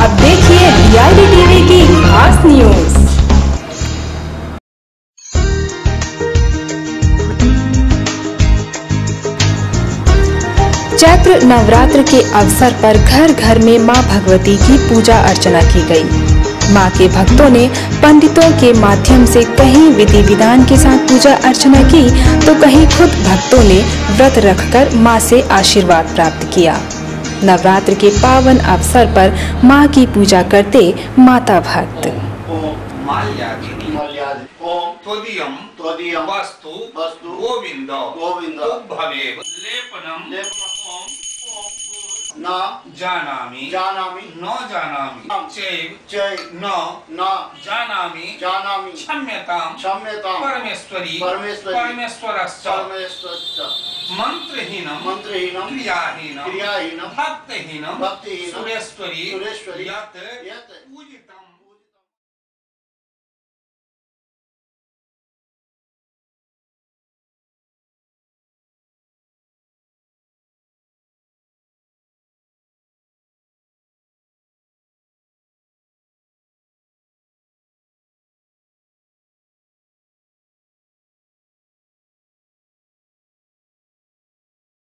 अब देखिए DRD TV की खास न्यूज। चैत्र नवरात्र के अवसर पर घर घर में मां भगवती की पूजा अर्चना की गई। मां के भक्तों ने पंडितों के माध्यम से कहीं विधि विधान के साथ पूजा अर्चना की तो कहीं खुद भक्तों ने व्रत रखकर मां से आशीर्वाद प्राप्त किया। नवरात्र के पावन अवसर पर मां की पूजा करते माता भक्त। न जानामि न जानामि चैव न जानामि क्षम्यतां परमेश्वरी परमेश्वरश्च मंत्रहीनं क्रियाहीनं भक्तिहीनं सुरेश्वरी यत् पूजिता।